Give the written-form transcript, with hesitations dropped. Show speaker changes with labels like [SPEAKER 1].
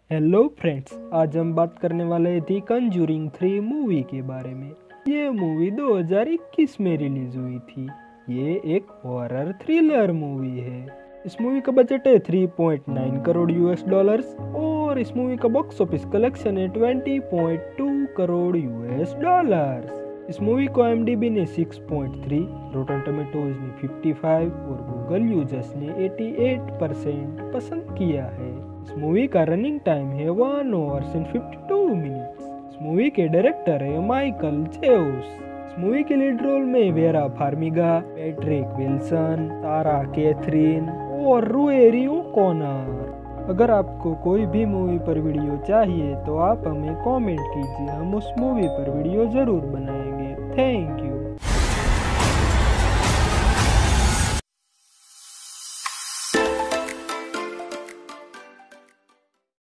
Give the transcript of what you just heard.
[SPEAKER 1] Hello friends, आज हम बात करने वाले हैं दी कंजूरिंग 3 मूवी के बारे में। ये मूवी 2021 में रिलीज हुई थी। ये एक हॉरर थ्रिलर मूवी है। इस मूवी का बजट है 3.9 करोड़ यूएस डॉलर्स और इस मूवी का बॉक्स ऑफिस कलेक्शन है 20.2 करोड़ यूएस डॉलर्स। इस मूवी को IMDb ने 6.3, रोटन टमेटोज ने 55 और गूगल यूजर्स ने 88% पसंद किया है। इस मूवी का रनिंग टाइम है 1 hours and 52 मिनट्स। इस मूवी के डायरेक्टर है माइकल जेउस। इस मूवी के लीड रोल में Vera Farmiga, Patrick Wilson, Sarah Catherine और रुएरी ओकॉनर। अगर आपको कोई भी मूवी पर वीडियो चाहिए तो आप हमें कमेंट कीजिए, हम उस मूवी पर वीडियो जरूर बनाएंगे। Thank you.